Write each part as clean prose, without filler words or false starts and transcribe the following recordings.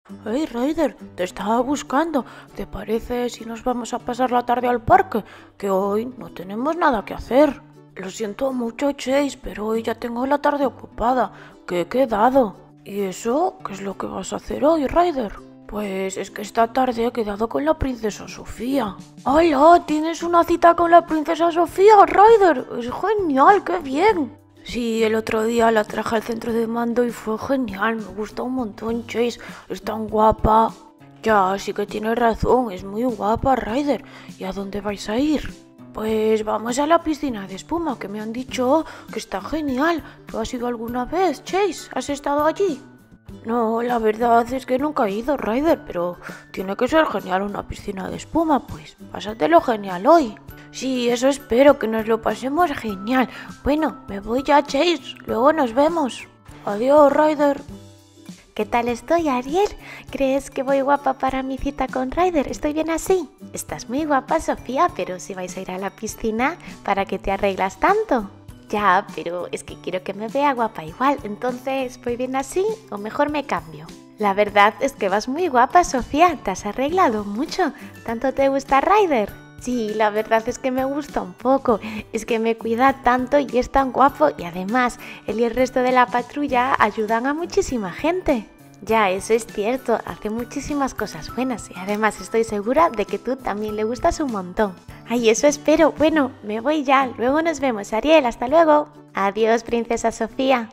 Hey, Ryder, te estaba buscando. ¿Te parece si nos vamos a pasar la tarde al parque? Que hoy no tenemos nada que hacer. Lo siento mucho, Chase, pero hoy ya tengo la tarde ocupada, que he quedado. ¿Y eso? ¿Qué es lo que vas a hacer hoy, Ryder? Pues es que esta tarde he quedado con la princesa Sofía. ¡Hola! ¿Tienes una cita con la princesa Sofía, Ryder? ¡Es genial! ¡Qué bien! Sí, el otro día la traje al centro de mando y fue genial, me gusta un montón, Chase, es tan guapa. Ya, sí que tienes razón, es muy guapa, Ryder. ¿Y a dónde vais a ir? Pues vamos a la piscina de espuma, que me han dicho que está genial. ¿Tú has ido alguna vez, Chase? ¿Has estado allí? No, la verdad es que nunca he ido, Ryder, pero tiene que ser genial una piscina de espuma, pues pásatelo genial hoy. Sí, eso espero, que nos lo pasemos genial. Bueno, me voy ya, Chase, luego nos vemos. Adiós, Ryder. ¿Qué tal estoy, Ariel? ¿Crees que voy guapa para mi cita con Ryder? ¿Estoy bien así? Estás muy guapa, Sofía, pero si vais a ir a la piscina, ¿para qué te arreglas tanto? Ya, pero es que quiero que me vea guapa igual, entonces, ¿voy bien así o mejor me cambio? La verdad es que vas muy guapa, Sofía, te has arreglado mucho. ¿Tanto te gusta Ryder? Sí, la verdad es que me gusta un poco, es que me cuida tanto y es tan guapo y además él y el resto de la patrulla ayudan a muchísima gente. Ya, eso es cierto, hace muchísimas cosas buenas y además estoy segura de que tú también le gustas un montón. Ay, eso espero. Bueno, me voy ya, luego nos vemos, Ariel, hasta luego. Adiós, princesa Sofía.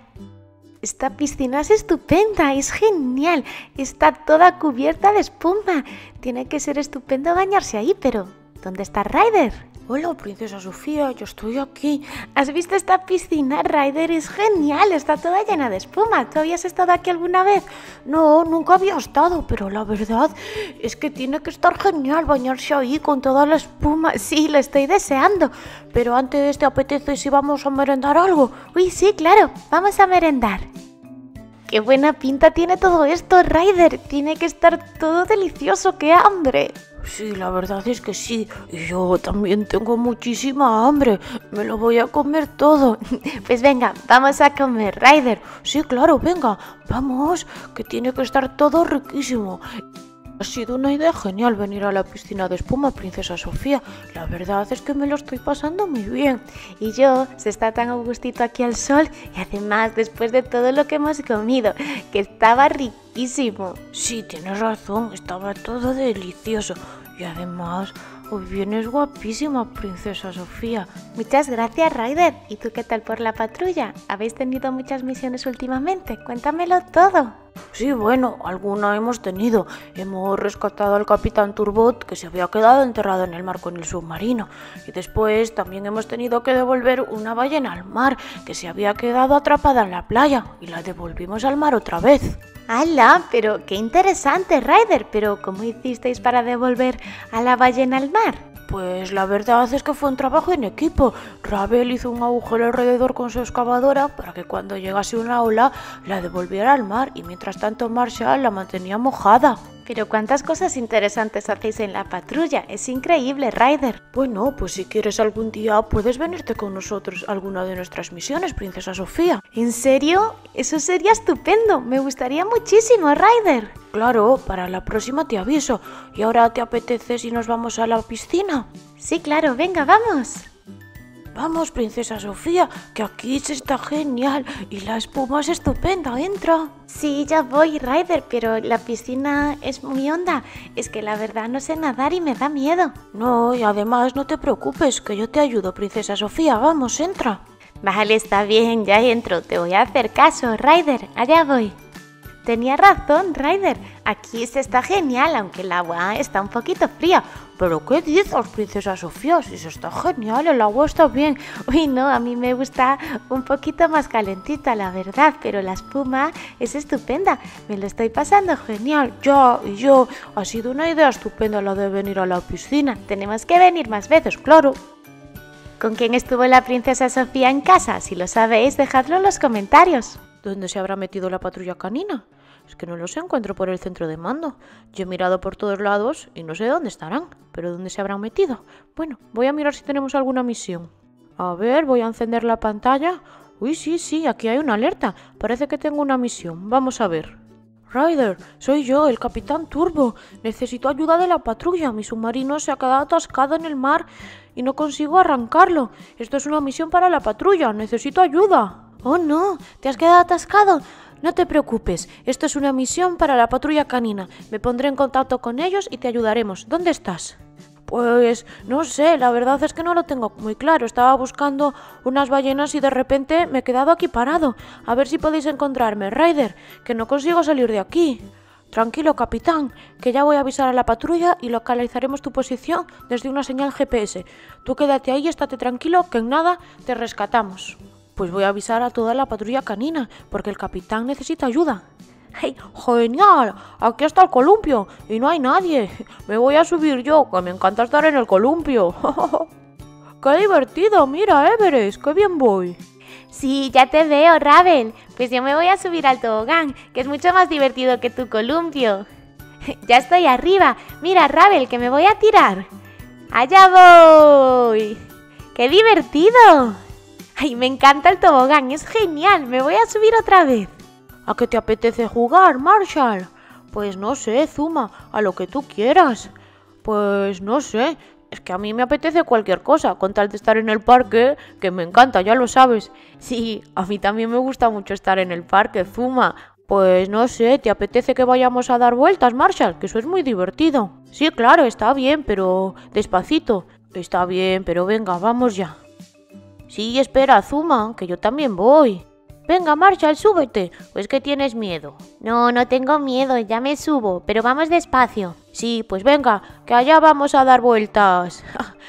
Esta piscina es estupenda, es genial, está toda cubierta de espuma. Tiene que ser estupendo bañarse ahí, pero ¿dónde está Ryder? Hola, princesa Sofía, yo estoy aquí. ¿Has visto esta piscina, Ryder? Es genial, está toda llena de espuma. ¿Tú habías estado aquí alguna vez? No, nunca había estado, pero la verdad es que tiene que estar genial bañarse ahí con toda la espuma. Sí, lo estoy deseando. Pero antes, ¿te apetece si vamos a merendar algo? Uy, sí, claro, vamos a merendar. ¡Qué buena pinta tiene todo esto, Ryder! Tiene que estar todo delicioso, ¡qué hambre! Sí, la verdad es que sí. Y yo también tengo muchísima hambre. Me lo voy a comer todo. Pues venga, vamos a comer, Ryder. Sí, claro, venga, vamos, que tiene que estar todo riquísimo. Ha sido una idea genial venir a la piscina de espuma, princesa Sofía. La verdad es que me lo estoy pasando muy bien. Y yo, se está tan a gustito aquí al sol y además después de todo lo que hemos comido, que estaba riquísimo. Sí, tienes razón, estaba todo delicioso. Y además, hoy vienes guapísima, princesa Sofía. Muchas gracias, Ryder. ¿Y tú qué tal por la patrulla? ¿Habéis tenido muchas misiones últimamente? Cuéntamelo todo. Sí, bueno, alguna hemos tenido. Hemos rescatado al capitán Turbot, que se había quedado enterrado en el mar con el submarino. Y después también hemos tenido que devolver una ballena al mar, que se había quedado atrapada en la playa. Y la devolvimos al mar otra vez. ¡Hala! Pero qué interesante, Ryder. Pero ¿cómo hicisteis para devolver a la ballena al mar? Pues la verdad es que fue un trabajo en equipo. Ravel hizo un agujero alrededor con su excavadora para que cuando llegase una ola la devolviera al mar y mientras tanto Marshall la mantenía mojada. Pero cuántas cosas interesantes hacéis en la patrulla, es increíble, Ryder. Bueno, pues si quieres algún día puedes venirte con nosotros a alguna de nuestras misiones, princesa Sofía. ¿En serio? Eso sería estupendo, me gustaría muchísimo, Ryder. Claro, para la próxima te aviso. ¿Y ahora te apetece si nos vamos a la piscina? Sí, claro, venga, vamos. Vamos, princesa Sofía, que aquí se está genial y la espuma es estupenda, entra. Sí, ya voy, Ryder, pero la piscina es muy honda. Es que la verdad no sé nadar y me da miedo. No, y además no te preocupes, que yo te ayudo, princesa Sofía. Vamos, entra. Vale, está bien, ya entro. Te voy a hacer caso, Ryder. Allá voy. Tenía razón, Ryder. Aquí se está genial, aunque el agua está un poquito fría. ¿Pero qué dices, princesa Sofía? Si se está genial, el agua está bien. Uy, no, a mí me gusta un poquito más calentita, la verdad, pero la espuma es estupenda. Me lo estoy pasando genial. Ya, y yo, ha sido una idea estupenda la de venir a la piscina. Tenemos que venir más veces, claro. ¿Con quién estuvo la princesa Sofía en casa? Si lo sabéis, dejadlo en los comentarios. ¿Dónde se habrá metido la patrulla canina? Es que no los encuentro por el centro de mando. Yo he mirado por todos lados y no sé dónde estarán. ¿Pero dónde se habrán metido? Bueno, voy a mirar si tenemos alguna misión. A ver, voy a encender la pantalla. Uy, sí, aquí hay una alerta. Parece que tengo una misión. Vamos a ver. Ryder, soy yo, el Capitán Turbo. Necesito ayuda de la patrulla. Mi submarino se ha quedado atascado en el mar y no consigo arrancarlo. Esto es una misión para la patrulla. Necesito ayuda. Oh no, ¿te has quedado atascado? No te preocupes, esto es una misión para la patrulla canina. Me pondré en contacto con ellos y te ayudaremos. ¿Dónde estás? Pues no sé, la verdad es que no lo tengo muy claro. Estaba buscando unas ballenas y de repente me he quedado aquí parado. A ver si podéis encontrarme, Ryder, que no consigo salir de aquí. Tranquilo, capitán, que ya voy a avisar a la patrulla y localizaremos tu posición desde una señal GPS. Tú quédate ahí, estate tranquilo, que en nada te rescatamos. Pues voy a avisar a toda la patrulla canina, porque el capitán necesita ayuda. ¡Hey, genial! Aquí está el columpio y no hay nadie. Me voy a subir yo, que me encanta estar en el columpio. ¡Qué divertido! Mira, Everest, qué bien voy. Sí, ya te veo, Ravel. Pues yo me voy a subir al tobogán, que es mucho más divertido que tu columpio. Ya estoy arriba. Mira, Ravel, que me voy a tirar. ¡Allá voy! ¡Qué divertido! ¡Ay, me encanta el tobogán! ¡Es genial! ¡Me voy a subir otra vez! ¿A qué te apetece jugar, Marshall? Pues no sé, Zuma, a lo que tú quieras. Pues no sé, es que a mí me apetece cualquier cosa, con tal de estar en el parque, que me encanta, ya lo sabes. Sí, a mí también me gusta mucho estar en el parque, Zuma. Pues no sé, ¿te apetece que vayamos a dar vueltas, Marshall? Que eso es muy divertido. Sí, claro, está bien, pero despacito. Está bien, pero venga, vamos ya. Sí, espera, Zuma, que yo también voy. Venga, Marshall, súbete. ¿O es que tienes miedo? No, no tengo miedo, ya me subo, pero vamos despacio. Sí, pues venga, que allá vamos a dar vueltas.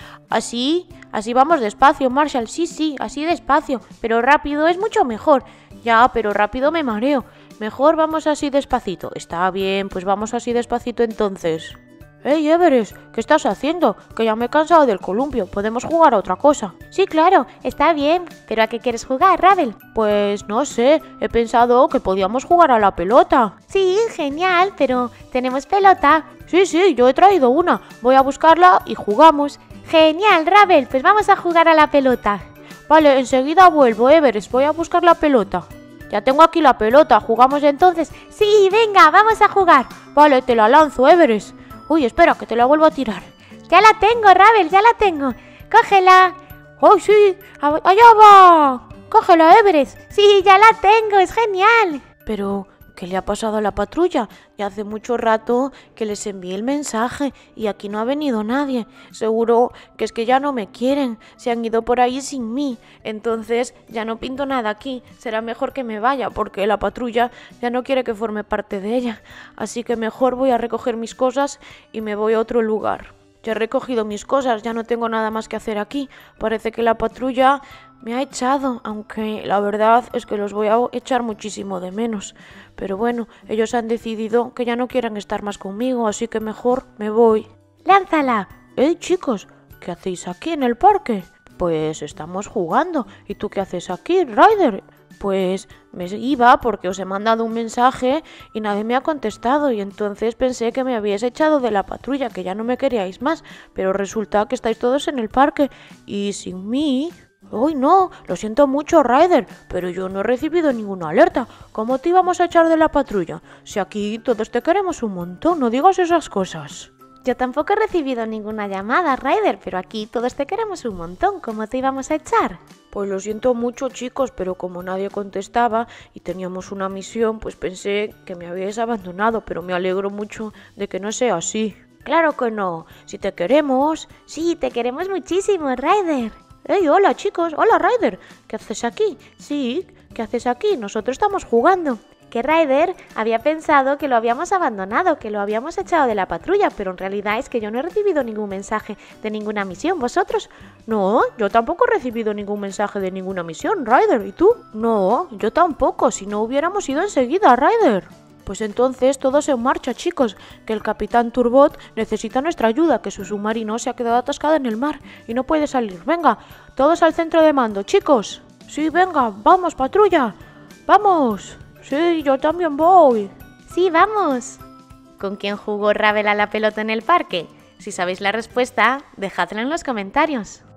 ¿Así? Así vamos despacio, Marshall. Sí, así despacio. Pero rápido es mucho mejor. Ya, pero rápido me mareo. Mejor vamos así despacito. Está bien, pues vamos así despacito entonces. ¡Hey, Everest! ¿Qué estás haciendo? Que ya me he cansado del columpio. ¿Podemos jugar a otra cosa? Sí, claro, está bien. ¿Pero a qué quieres jugar, Ravel? Pues no sé, he pensado que podíamos jugar a la pelota. Sí, genial, pero ¿tenemos pelota? Sí, yo he traído una. Voy a buscarla y jugamos. Genial, Ravel, pues vamos a jugar a la pelota. Vale, enseguida vuelvo, Everest. Voy a buscar la pelota. Ya tengo aquí la pelota. ¿Jugamos entonces? Sí, venga, vamos a jugar. Vale, te la lanzo, Everest. Uy, espera, que te la vuelvo a tirar. Ya la tengo, Ravel, ya la tengo. Cógela. ¡Oh, sí! ¡Allá va! ¡Cógela, Everest! Sí, ya la tengo, es genial. Pero, ¿qué le ha pasado a la patrulla? Ya hace mucho rato que les envié el mensaje y aquí no ha venido nadie. Seguro que es que ya no me quieren. Se han ido por ahí sin mí. Entonces, ya no pinto nada aquí. Será mejor que me vaya porque la patrulla ya no quiere que forme parte de ella. Así que mejor voy a recoger mis cosas y me voy a otro lugar. Ya he recogido mis cosas, ya no tengo nada más que hacer aquí. Parece que la patrulla me ha echado, aunque la verdad es que los voy a echar muchísimo de menos. Pero bueno, ellos han decidido que ya no quieren estar más conmigo, así que mejor me voy. ¡Lánzala! ¡Hey, chicos! ¿Qué hacéis aquí en el parque? Pues estamos jugando. ¿Y tú qué haces aquí, Ryder? Pues me iba porque os he mandado un mensaje y nadie me ha contestado y entonces pensé que me habíais echado de la patrulla, que ya no me queríais más, pero resulta que estáis todos en el parque y sin mí... ¡Uy, no! Lo siento mucho, Ryder, pero yo no he recibido ninguna alerta. ¿Cómo te íbamos a echar de la patrulla? Si aquí todos te queremos un montón, no digas esas cosas. Yo tampoco he recibido ninguna llamada, Ryder, pero aquí todos te queremos un montón. ¿Cómo te íbamos a echar? Pues lo siento mucho, chicos, pero como nadie contestaba y teníamos una misión, pues pensé que me habíais abandonado, pero me alegro mucho de que no sea así. Claro que no. Si te queremos... Sí, te queremos muchísimo, Ryder. ¡Hey, hola, chicos! ¡Hola, Ryder! ¿Qué haces aquí? Sí, ¿qué haces aquí? Nosotros estamos jugando. Que Ryder había pensado que lo habíamos abandonado, que lo habíamos echado de la patrulla, pero en realidad es que yo no he recibido ningún mensaje de ninguna misión. ¿Vosotros? No, yo tampoco he recibido ningún mensaje de ninguna misión, Ryder. ¿Y tú? No, yo tampoco. Si no hubiéramos ido enseguida, Ryder. Pues entonces todos en marcha, chicos, que el Capitán Turbot necesita nuestra ayuda, que su submarino se ha quedado atascado en el mar y no puede salir. Venga, todos al centro de mando, chicos. Sí, venga, vamos, patrulla. ¡Vamos! Sí, yo también voy. Sí, vamos. ¿Con quién jugó Ravel a la pelota en el parque? Si sabéis la respuesta, dejadla en los comentarios.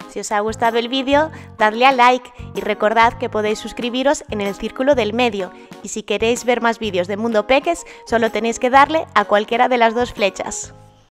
Si os ha gustado el vídeo, dadle a like y recordad que podéis suscribiros en el círculo del medio. Y si queréis ver más vídeos de Mundo Peques, solo tenéis que darle a cualquiera de las dos flechas.